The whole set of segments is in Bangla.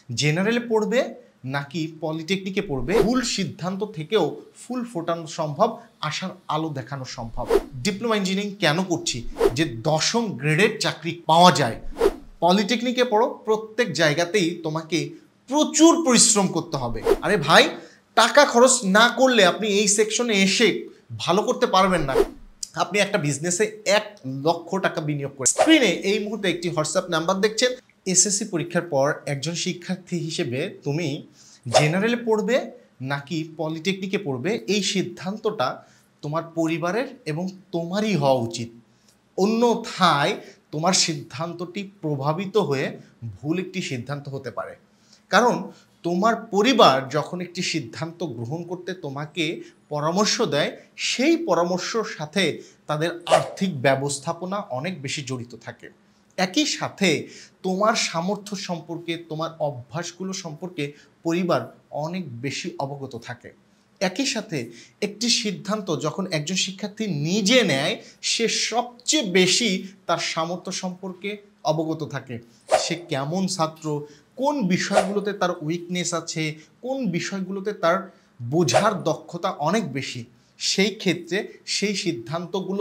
জেনারেলে পড়বে নাকি পলিটেকনিকে পড়বে, ভুল সিদ্ধান্ত থেকেও ফুল ফোটানো সম্ভব, আশার আলো দেখানো সম্ভব। ডিপ্লোমা ইঞ্জিনিয়ারিং কেন করছি? যে 10ম গ্রেডের চাকরি পাওয়া যায়। পলিটেকনিকে পড়ো, প্রত্যেক জায়গাতেই তোমাকে প্রচুর পরিশ্রম করতে হবে। আরে ভাই, টাকা খরচ না করলে আপনি এই সেকশনে এসে ভালো করতে পারবেন না। আপনি একটা বিজনেসে 1 লক্ষ টাকা বিনিয়োগ করেন। স্ক্রিনে এই মুহূর্তে একটি হোয়াটসঅ্যাপ নাম্বার দেখছেন। এসএসসি পরীক্ষার পর একজন শিক্ষার্থী হিসেবে তুমি জেনারেলে পড়বে নাকি পলিটেকনিকে পড়বে, এই সিদ্ধান্তটা তোমার পরিবারের এবং তোমারই হওয়া উচিত। অন্যথায় তোমার সিদ্ধান্তটি প্রভাবিত হয়ে ভুল একটি সিদ্ধান্ত হতে পারে। কারণ তোমার পরিবার যখন একটি সিদ্ধান্ত গ্রহণ করতে তোমাকে পরামর্শ দেয়, সেই পরামর্শের সাথে তাদের আর্থিক ব্যবস্থাপনা অনেক বেশি জড়িত থাকে। একই সাথে তোমার সামর্থ্য সম্পর্কে, তোমার অভ্যাসগুলো সম্পর্কে পরিবার অনেক বেশি অবগত থাকে। একই সাথে একটি সিদ্ধান্ত যখন একজন শিক্ষার্থী নিজে নেয়, সে সবচেয়ে বেশি তার সামর্থ্য সম্পর্কে অবগত থাকে। সে কেমন ছাত্র, কোন বিষয়গুলোতে তার উইকনেস আছে, কোন বিষয়গুলোতে তার বোঝার দক্ষতা অনেক বেশি, সেই ক্ষেত্রে সেই সিদ্ধান্তগুলো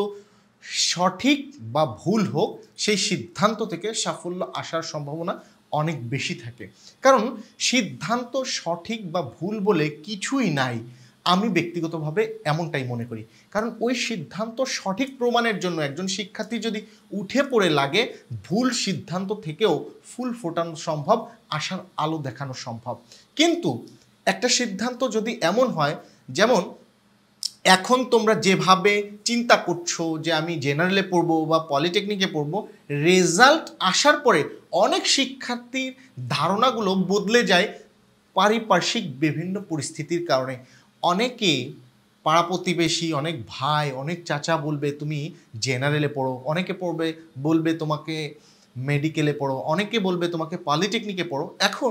সঠিক বা ভুল হোক, সেই সিদ্ধান্ত থেকে সাফল্য আসার সম্ভাবনা অনেক বেশি থাকে। কারণ সিদ্ধান্ত সঠিক বা ভুল বলে কিছুই নাই, আমি ব্যক্তিগতভাবে এমনটাই মনে করি। কারণ ওই সিদ্ধান্ত সঠিক প্রমাণের জন্য একজন শিক্ষার্থী যদি উঠে পড়ে লাগে, ভুল সিদ্ধান্ত থেকেও ফুল ফোটানো সম্ভব, আশার আলো দেখানো সম্ভব। কিন্তু একটা সিদ্ধান্ত যদি এমন হয়, যেমন এখন তোমরা যেভাবে চিন্তা করছো যে আমি জেনারেলে পড়বো বা পলিটেকনিকে পড়বো, রেজাল্ট আসার পরে অনেক শিক্ষার্থীর ধারণাগুলো বদলে যায় পারিপার্শ্বিক বিভিন্ন পরিস্থিতির কারণে। অনেকে পাড়া প্রতিবেশী, অনেক ভাই, অনেক চাচা বলবে তুমি জেনারেলে পড়ো, অনেকে বলবে তোমাকে মেডিকেলে পড়ো, অনেকে বলবে তোমাকে পলিটেকনিকে পড়ো। এখন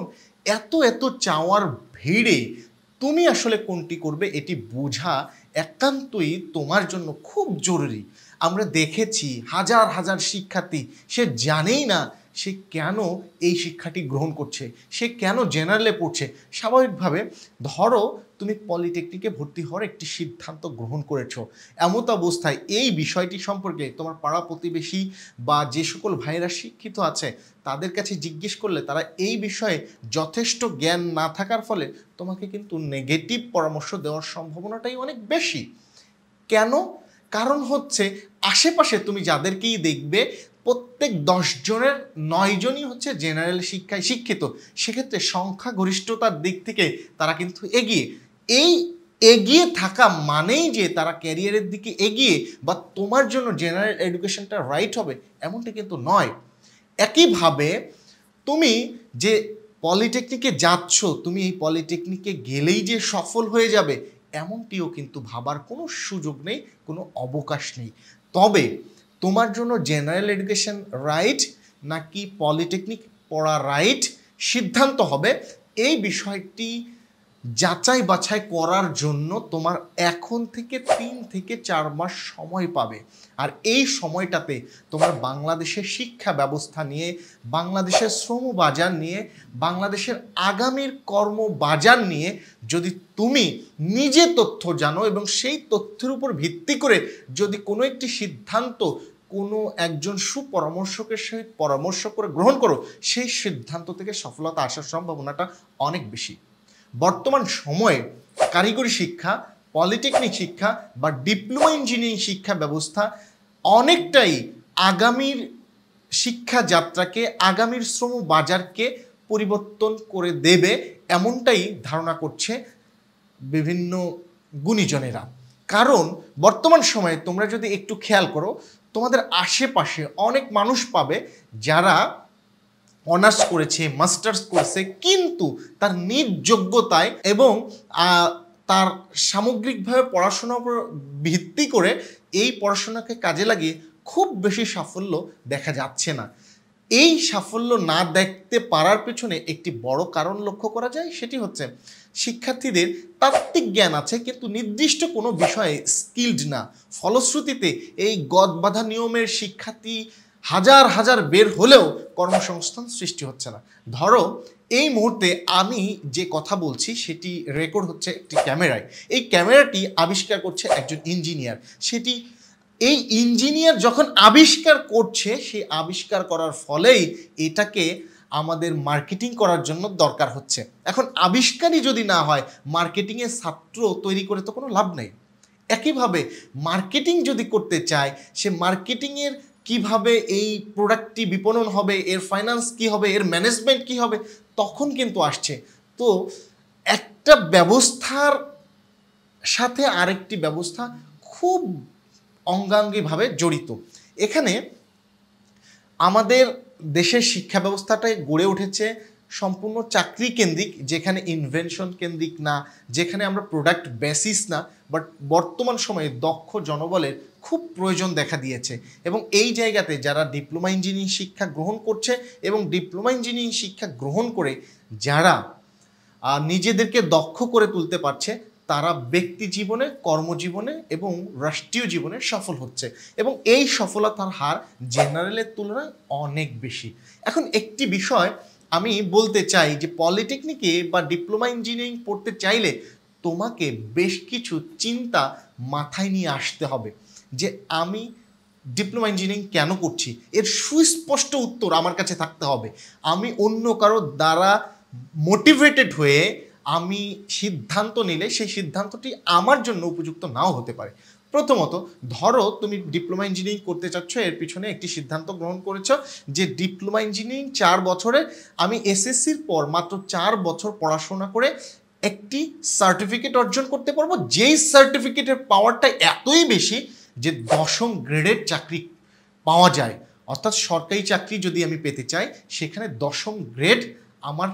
এত চাওয়ার ভিড়ে তুমি আসলে কোনটি করবে এটি বোঝা একান্তই তোমার জন্য খুব জরুরি। আমরা দেখেছি হাজার হাজার শিক্ষার্থী, সে জানেই না সে কেন এই শিক্ষাটি গ্রহণ করছে, সে কেন জেনারেলে পড়ছে। স্বাভাবিকভাবে ধরো তুমি পলিটেকনিকে ভর্তি হওয়ার একটি সিদ্ধান্ত গ্রহণ করেছো, এমত অবস্থায় এই বিষয়টি সম্পর্কে তোমার পাড়া প্রতিবেশী বা যে সকল ভাইয়েরা শিক্ষিত আছে তাদের কাছে জিজ্ঞেস করলে তারা এই বিষয়ে যথেষ্ট জ্ঞান না থাকার ফলে তোমাকে কিন্তু নেগেটিভ পরামর্শ দেওয়ার সম্ভাবনাটাই অনেক বেশি। কেন? কারণ হচ্ছে আশেপাশে তুমি যাদেরকেই দেখবে, প্রত্যেক 10 জনের 9 জনই হচ্ছে জেনারেল শিক্ষায় শিক্ষিত। সেক্ষেত্রে সংখ্যাগরিষ্ঠতার দিক থেকে তারা কিন্তু এগিয়ে। এই এগিয়ে থাকা মানেই যে তারা ক্যারিয়ারের দিকে এগিয়ে বা তোমার জন্য জেনারেল এডুকেশনটা রাইট হবে, এমনটা কিন্তু নয়। একইভাবে তুমি যে পলিটেকনিকে যাচ্ছ, তুমি এই পলিটেকনিকে গেলেই যে সফল হয়ে যাবে এমনটিও কিন্তু ভাবার কোনো সুযোগ নেই, কোনো অবকাশ নেই। তবে তোমার জন্য জেনারেল এডুকেশন রাইট নাকি পলিটেকনিক পড়া রাইট, সিদ্ধান্ত হবে এই বিষয়টি যাচাই বাছাই করার জন্য তোমার এখন থেকে 3 থেকে 4 মাস সময় পাবে। আর এই সময়টাতে তোমার বাংলাদেশের শিক্ষা ব্যবস্থা নিয়ে, বাংলাদেশের শ্রম বাজার নিয়ে, বাংলাদেশের আগামীর কর্মবাজার নিয়ে যদি তুমি নিজে তথ্য জানো এবং সেই তথ্যের উপর ভিত্তি করে যদি কোনো একটি সিদ্ধান্ত কোনো একজন সুপরামর্শকের সহিত পরামর্শ করে গ্রহণ করো, সেই সিদ্ধান্ত থেকে সফলতা আসার সম্ভাবনাটা অনেক বেশি। বর্তমান সময়ে কারিগরি শিক্ষা, পলিটেকনিক শিক্ষা বা ডিপ্লোমা ইঞ্জিনিয়ারিং শিক্ষা ব্যবস্থা অনেকটাই আগামীর শিক্ষা যাত্রাকে, আগামীর শ্রম বাজারকে পরিবর্তন করে দেবে, এমনটাই ধারণা করছে বিভিন্ন গুণীজনেরা। কারণ বর্তমান সময়ে তোমরা যদি একটু খেয়াল করো, তোমাদের আশেপাশে অনেক মানুষ পাবে যারা অনার্স করেছে, মাস্টার্স করেছে, কিন্তু তার নিজ যোগ্যতায় এবং তার সামগ্রিকভাবে পড়াশোনার উপর ভিত্তি করে এই পড়াশোনাকে কাজে লাগিয়ে খুব বেশি সাফল্য দেখা যাচ্ছে না। এই সাফল্য না দেখতে পারার পেছনে একটি বড় কারণ লক্ষ্য করা যায়, সেটি হচ্ছে শিক্ষার্থীদের তাত্ত্বিক জ্ঞান আছে কিন্তু নির্দিষ্ট কোনো বিষয়ে স্কিলড না। ফলশ্রুতিতে এই গদ বাঁধা নিয়মের শিক্ষার্থী হাজার হাজার বের হলেও কর্মসংস্থান সৃষ্টি হচ্ছে না। ধরো এই মুহূর্তে আমি যে কথা বলছি সেটি রেকর্ড হচ্ছে একটি ক্যামেরায়। এই ক্যামেরাটি আবিষ্কার করছে একজন ইঞ্জিনিয়ার। সেটি এই ইঞ্জিনিয়ার যখন আবিষ্কার করছে, সেই আবিষ্কার করার ফলেই এটাকে আমাদের মার্কেটিং করার জন্য দরকার হচ্ছে। এখন আবিষ্কারই যদি না হয়, মার্কেটিংয়ের ছাত্র তৈরি করে তো কোনো লাভ নেই। একইভাবে মার্কেটিং যদি করতে চায়, সে মার্কেটিংয়ের কিভাবে এই প্রোডাক্টটি বিপণন হবে, এর ফাইন্যান্স কি হবে, এর ম্যানেজমেন্ট কি হবে, তখন কিন্তু আসছে। তো একটা ব্যবস্থার সাথে আরেকটি ব্যবস্থা খুব অঙ্গাঙ্গিভাবে জড়িত। এখানে আমাদের দেশের শিক্ষা ব্যবস্থাটাই গড়ে উঠেছে সম্পূর্ণ চাকরি কেন্দ্রিক, যেখানে ইনভেনশন কেন্দ্রিক না, যেখানে আমরা প্রোডাক্ট বেসিস না। বাট বর্তমান সময়ে দক্ষ জনবলের খুব প্রয়োজন দেখা দিয়েছে, এবং এই জায়গাতে যারা ডিপ্লোমা ইঞ্জিনিয়ারিং শিক্ষা গ্রহণ করছে এবং ডিপ্লোমা ইঞ্জিনিয়ারিং শিক্ষা গ্রহণ করে যারা নিজেদেরকে দক্ষ করে তুলতে পারছে, তারা ব্যক্তি জীবনে, কর্মজীবনে এবং রাষ্ট্রীয় জীবনে সফল হচ্ছে, এবং এই সফলতার হার জেনারেলের তুলনায় অনেক বেশি। এখন একটি বিষয় আমি বলতে চাই যে পলিটেকনিকে বা ডিপ্লোমা ইঞ্জিনিয়ারিং পড়তে চাইলে তোমাকে বেশ কিছু চিন্তা মাথায় নিয়ে আসতে হবে, যে আমি ডিপ্লোমা ইঞ্জিনিয়ারিং কেন করছি, এর সুস্পষ্ট উত্তর আমার কাছে থাকতে হবে। আমি অন্য কারো দ্বারা মোটিভেটেড হয়ে আমি সিদ্ধান্ত নিলে সেই সিদ্ধান্তটি আমার জন্য উপযুক্ত নাও হতে পারে। প্রথমত ধরো তুমি ডিপ্লোমা ইঞ্জিনিয়ারিং করতে চাচ্ছ, এর পিছনে একটি সিদ্ধান্ত গ্রহণ করেছ যে ডিপ্লোমা ইঞ্জিনিয়ারিং 4 বছরে আমি এসএসসির পর মাত্র 4 বছর পড়াশোনা করে একটি সার্টিফিকেট অর্জন করতে পারবো, যেই সার্টিফিকেটের পাওয়ারটা এতই বেশি যে 10ম গ্রেডের চাকরি পাওয়া যায়। অর্থাৎ সরকারি চাকরি যদি আমি পেতে চাই, সেখানে 10ম গ্রেড আমার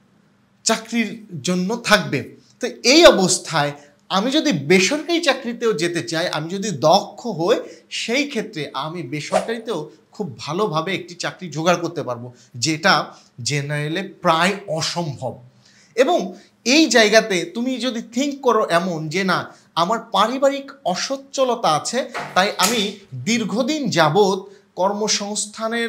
চাকরির জন্য থাকবে। তো এই অবস্থায় আমি যদি বেসরকারি চাকরিতেও যেতে চাই, আমি যদি দক্ষ হই, সেই ক্ষেত্রে আমি বেসরকারিতেও খুব ভালোভাবে একটি চাকরি জোগাড় করতে পারবো, যেটা জেনারেলে প্রায় অসম্ভব। এবং এই জায়গাতে তুমি যদি থিঙ্ক করো এমন যে না, আমার পারিবারিক অসচ্ছলতা আছে, তাই আমি দীর্ঘদিন যাবৎ কর্মসংস্থানের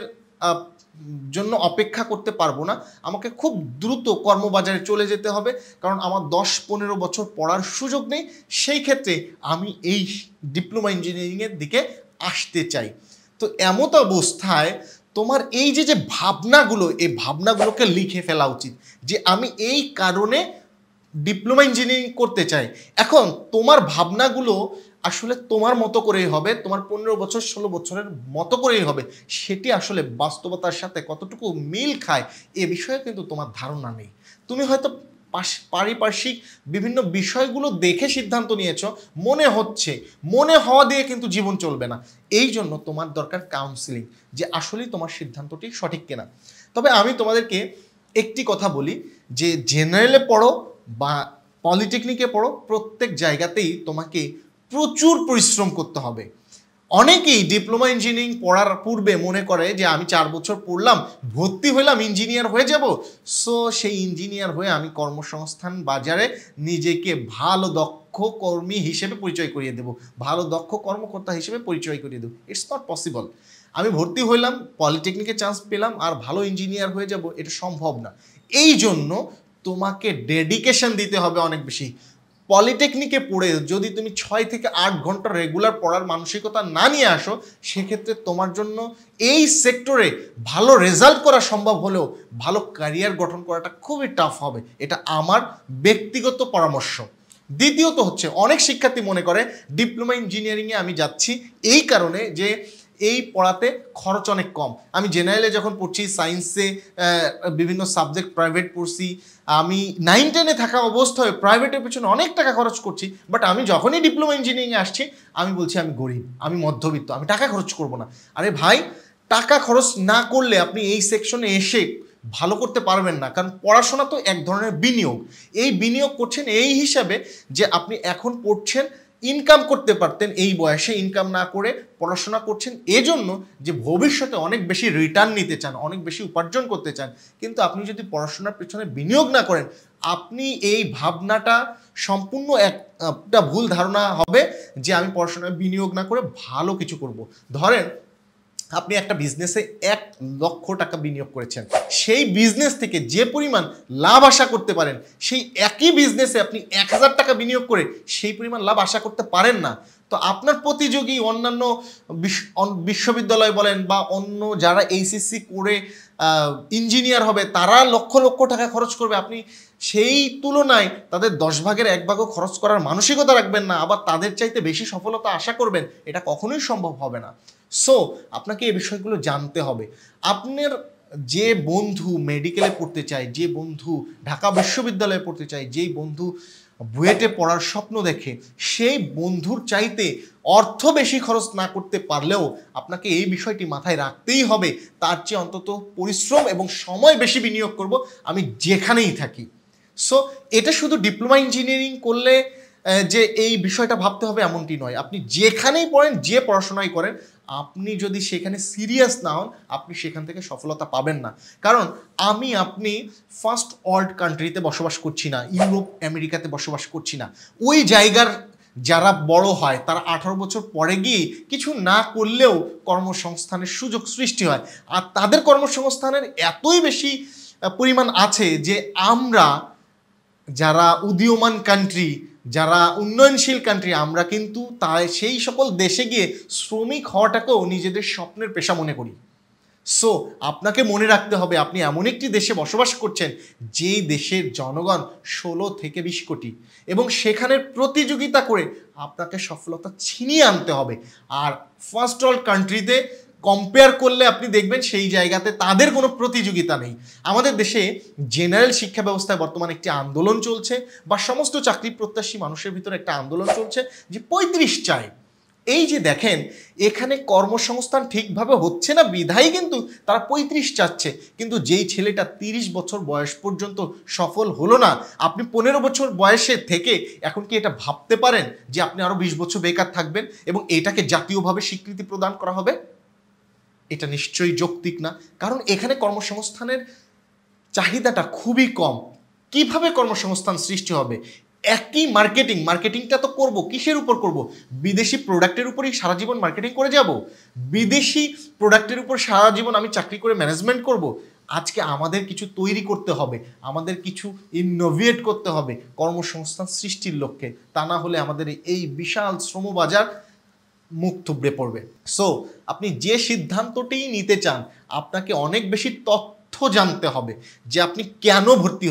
জন্য অপেক্ষা করতে পারবো না, আমাকে খুব দ্রুত কর্মবাজারে চলে যেতে হবে, কারণ আমার 10-15 বছর পড়ার সুযোগ নেই, সেই ক্ষেত্রে আমি এই ডিপ্লোমা ইঞ্জিনিয়ারিংয়ের দিকে আসতে চাই। তো এমত অবস্থায় তোমার এই যে ভাবনাগুলো, এই ভাবনাগুলোকে লিখে ফেলা উচিত যে আমি এই কারণে ডিপ্লোমা ইঞ্জিনিয়ারিং করতে চাই। এখন তোমার ভাবনাগুলো আসলে তোমার মতো করেই হবে, তোমার 15 বছর 16 বছরের মতো করেই হবে, সেটি আসলে বাস্তবতার সাথে কতটুকু মিল খায় এ বিষয়ে কিন্তু তোমার ধারণা নেই। তুমি হয়তো পারিপার্শ্বিক বিভিন্ন বিষয়গুলো দেখে সিদ্ধান্ত নিয়েছো, মনে হওয়া দিয়ে কিন্তু জীবন চলবে না। এই জন্য তোমার দরকার কাউন্সিলিং, যে আসলেই তোমার সিদ্ধান্তটি সঠিক কিনা। তবে আমি তোমাদেরকে একটি কথা বলি, যে জেনারেলে পড়ো বা পলিটেকনিকে পড়ো, প্রত্যেক জায়গাতেই তোমাকে প্রচুর পরিশ্রম করতে হবে। অনেকেই ডিপ্লোমা ইঞ্জিনিয়ারিং পড়ার পূর্বে মনে করে যে আমি 4 বছর পড়লাম, ভর্তি হলাম, ইঞ্জিনিয়ার হয়ে যাব, সো সেই ইঞ্জিনিয়ার হয়ে আমি কর্মসংস্থান বাজারে নিজেকে ভালো দক্ষ কর্মী হিসেবে পরিচয় করিয়ে দেব, ভালো দক্ষ কর্মকর্তা হিসেবে পরিচয় করিয়ে দেব। It's not possible. আমি ভর্তি হইলাম, পলিটেকনিকে চান্স পেলাম আর ভালো ইঞ্জিনিয়ার হয়ে যাব, এটা সম্ভব না। এই জন্য তোমাকে ডেডিকেশন দিতে হবে অনেক বেশি। পলিটেকনিকে পড়ে যদি তুমি 6 থেকে 8 ঘন্টা রেগুলার পড়ার মানসিকতা না নিয়ে আসো, সেক্ষেত্রে তোমার জন্য এই সেক্টরে ভালো রেজাল্ট করা সম্ভব হলেও ভালো ক্যারিয়ার গঠন করাটা খুবই টাফ হবে। এটা আমার ব্যক্তিগত পরামর্শ। দ্বিতীয়ত হচ্ছে, অনেক শিক্ষার্থী মনে করে ডিপ্লোমা ইঞ্জিনিয়ারিংয়ে আমি যাচ্ছি এই কারণে যে এই পড়াতে খরচ অনেক কম। আমি জেনারেলে যখন পড়ছি, সায়েন্সে বিভিন্ন সাবজেক্ট প্রাইভেট পড়ছি, আমি 9-10-এ থাকা অবস্থায় প্রাইভেটের পেছনে অনেক টাকা খরচ করছি, বাট আমি যখনই ডিপ্লোমা ইঞ্জিনিয়ারিংয়ে আসছি আমি বলছি আমি গরিব, আমি মধ্যবিত্ত, আমি টাকা খরচ করব না। আরে ভাই, টাকা খরচ না করলে আপনি এই সেকশনে এসে ভালো করতে পারবেন না, কারণ পড়াশোনা তো এক ধরনের বিনিয়োগ। এই বিনিয়োগ করছেন এই হিসাবে যে আপনি এখন পড়ছেন, ইনকাম করতে পারতেন, এই বয়সে ইনকাম না করে পড়াশোনা করছেন এজন্য যে ভবিষ্যতে অনেক বেশি রিটার্ন নিতে চান, অনেক বেশি উপার্জন করতে চান। কিন্তু আপনি যদি পড়াশোনার পেছনে বিনিয়োগ না করেন, আপনি এই ভাবনাটা সম্পূর্ণ একটা ভুল ধারণা হবে যে আমি পড়াশোনায় বিনিয়োগ না করে ভালো কিছু করব। ধরেন আপনি একটা বিজনেসে 1,00,000 টাকা বিনিয়োগ করেছেন, সেই বিজনেস থেকে যে পরিমাণ লাভ আশা করতে পারেন সেই একই বিজনেসে আপনি 1,000 টাকা বিনিয়োগ করে সেই পরিমাণ লাভ আশা করতে পারেন না। তো আপনার প্রতিযোগী অন্যান্য বিশ্ববিদ্যালয় বলেন বা অন্য যারা এইচএসসি করে ইঞ্জিনিয়ার হবে তারা লক্ষ লক্ষ টাকা খরচ করবে, আপনি সেই তুলনায় তাদের 10 ভাগের 1 ভাগও খরচ করার মানসিকতা রাখবেন না, আবার তাদের চাইতে বেশি সফলতা আশা করবেন, এটা কখনোই সম্ভব হবে না। সো আপনাকে এই বিষয়গুলো জানতে হবে। আপনার যে বন্ধু মেডিকেলে পড়তে চায়, যে বন্ধু ঢাকা বিশ্ববিদ্যালয়ে পড়তে চায়, যেই বন্ধু বুয়েটে পড়ার স্বপ্ন দেখে, সেই বন্ধুর চাইতে অর্থ বেশি খরচ না করতে পারলেও আপনাকে এই বিষয়টি মাথায় রাখতেই হবে, তার চেয়ে অন্তত পরিশ্রম এবং সময় বেশি বিনিয়োগ করব আমি যেখানেই থাকি। সো এটা শুধু ডিপ্লোমা ইঞ্জিনিয়ারিং করলে যে এই বিষয়টা ভাবতে হবে এমনটি নয়। আপনি যেখানেই পড়েন, যে পড়াশোনাই করেন, আপনি যদি সেখানে সিরিয়াস না হন আপনি সেখান থেকে সফলতা পাবেন না। কারণ আপনি ফার্স্ট ওয়ার্ল্ড কান্ট্রিতে বসবাস করছি না, ইউরোপ আমেরিকাতে বসবাস করছি না। ওই জায়গার যারা বড় হয় তারা 18 বছর পরে গিয়ে কিছু না করলেও কর্মসংস্থানের সুযোগ সৃষ্টি হয়, আর তাদের কর্মসংস্থানের এতই বেশি পরিমাণ আছে যে আমরা যারা উদীয়মান কান্ট্রি, যারা উন্নয়নশীল কান্ট্রি, আমরা কিন্তু সেই সকল দেশে গিয়ে শ্রমিক হওয়াটাকেও নিজেদের স্বপ্নের পেশা মনে করি। সো আপনাকে মনে রাখতে হবে আপনি এমন একটি দেশে বসবাস করছেন যেই দেশের জনগণ 16 থেকে 20 কোটি, এবং সেখানের প্রতিযোগিতা করে আপনাকে সফলতা ছিনিয়ে আনতে হবে। আর ফার্স্ট ওয়ার্ল্ড কান্ট্রিতে কম্পেয়ার করলে আপনি দেখবেন সেই জায়গাতে তাদের কোনো প্রতিযোগিতা নেই। আমাদের দেশে জেনারেল শিক্ষা ব্যবস্থায় বর্তমানে একটি আন্দোলন চলছে, বা সমস্ত চাকরি প্রত্যাশী মানুষের ভিতরে একটা আন্দোলন চলছে যে 35 চাই। এই যে দেখেন এখানে কর্মসংস্থান ঠিকভাবে হচ্ছে না বিধায় কিন্তু তারা 35 চাচ্ছে, কিন্তু যেই ছেলেটা 30 বছর বয়স পর্যন্ত সফল হলো না, আপনি 15 বছর বয়সে থেকে এখন কি এটা ভাবতে পারেন যে আপনি আরো 20 বছর বেকার থাকবেন এবং এটাকে জাতীয়ভাবে স্বীকৃতি প্রদান করা হবে? এটা নিশ্চয়ই যৌক্তিক না, কারণ এখানে কর্মসংস্থানের চাহিদাটা খুবই কম। কিভাবে কর্মসংস্থান সৃষ্টি হবে? একই মার্কেটিংটা তো করব কিসের উপর করব? বিদেশি প্রোডাক্টের উপরই সারা জীবন মার্কেটিং করে যাব? বিদেশি প্রোডাক্টের উপর সারা জীবন আমি চাকরি করে ম্যানেজমেন্ট করব? আজকে আমাদের কিছু তৈরি করতে হবে, আমাদের কিছু ইনোভেট করতে হবে কর্মসংস্থান সৃষ্টির লক্ষ্যে, তা না হলে আমাদের এই বিশাল শ্রমবাজার মুখ থুবড়ে পড়বে। সো আপনি যে সিদ্ধান্তটি নিতে চান আপনাকে অনেক বেশি তথ্য জানতে হবে যে আপনি কেন ভর্তি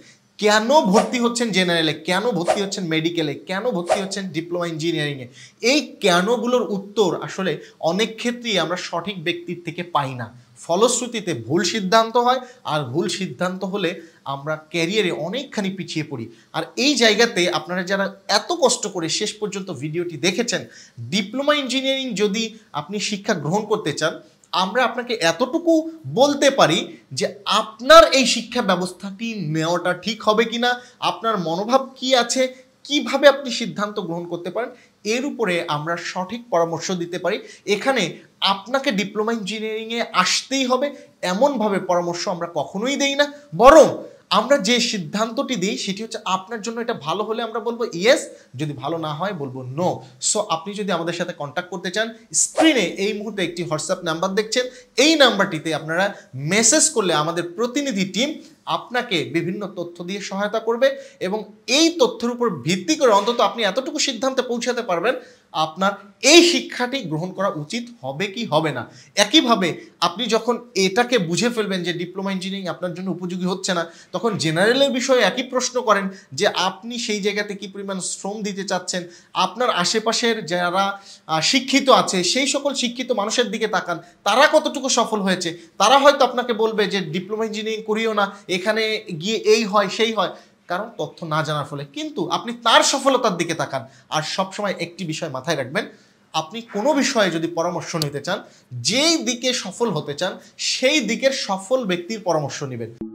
হচ্ছেন জেনারেলে, কেন ভর্তি হচ্ছেন মেডিকেলে, কেন ভর্তি হচ্ছেন ডিপ্লোমা ইঞ্জিনিয়ারিংয়ে। এই কেনগুলোর উত্তর আসলে অনেক ক্ষেত্রেই আমরা সঠিক ব্যক্তির থেকে পাই না, ফলশ্রুতিতে ভুল সিদ্ধান্ত হয়, আর ভুল সিদ্ধান্ত হলে আমরা ক্যারিয়ারে অনেকখানি পিছিয়ে পড়ি। আর এই জায়গাতে আপনারা যারা এত কষ্ট করে শেষ পর্যন্ত ভিডিওটি দেখেছেন, ডিপ্লোমা ইঞ্জিনিয়ারিং যদি আপনি শিক্ষা গ্রহণ করতে চান, আমরা আপনাকে এতটুকু বলতে পারি যে আপনার এই শিক্ষা ব্যবস্থাটি নেওয়াটা ঠিক হবে কিনা, আপনার মনোভাব কি আছে, কিভাবে আপনি সিদ্ধান্ত গ্রহণ করতে পারেন, এর উপরে আমরা সঠিক পরামর্শ দিতে পারি। এখানে আপনাকে ডিপ্লোমা ইঞ্জিনিয়ারিংয়ে আসতেই হবে এমনভাবে পরামর্শ আমরা কখনোই দেই না, বরং আমরা যে সিদ্ধান্তটি দিই সেটি হচ্ছে আপনার জন্য এটা ভালো হলে আমরা বলবো ইয়েস, যদি ভালো না হয় বলবো নো। সো আপনি যদি আমাদের সাথে কন্ট্যাক্ট করতে চান, স্ক্রিনে এই মুহূর্তে একটি হোয়াটসঅ্যাপ নাম্বার দেখছেন, এই নাম্বারটিতে আপনারা মেসেজ করলে আমাদের প্রতিনিধি টিম আপনাকে বিভিন্ন তথ্য দিয়ে সহায়তা করবে, এবং এই তথ্যের উপর ভিত্তি করে অন্তত আপনি এতটুকু সিদ্ধান্তে পৌঁছাতে পারবেন আপনার এই শিক্ষাটি গ্রহণ করা উচিত হবে কি হবে না। একইভাবে আপনি যখন এটাকে বুঝে ফেলবেন যে ডিপ্লোমা ইঞ্জিনিয়ারিং আপনার জন্য উপযোগী হচ্ছে না, তখন জেনারেলের বিষয়ে একই প্রশ্ন করেন যে আপনি সেই জায়গাতে কি পরিমাণ শ্রম দিতে চাচ্ছেন, আপনার আশেপাশের যারা শিক্ষিত আছে সেই সকল শিক্ষিত মানুষের দিকে তাকান, তারা কতটুকু সফল হয়েছে, তারা হয়তো আপনাকে বলবে যে ডিপ্লোমা ইঞ্জিনিয়ারিং করিও না, এখানে গিয়ে এই হয় সেই হয়, কারণ তথ্য না জানার ফলে। কিন্তু আপনি তার সফলতার দিকে তাকান। আর সবসময় একটি বিষয় মাথায় রাখবেন, আপনি কোনো বিষয়ে যদি পরামর্শ নিতে চান, যেই দিকে সফল হতে চান সেই দিকের সফল ব্যক্তির পরামর্শ নেবেন।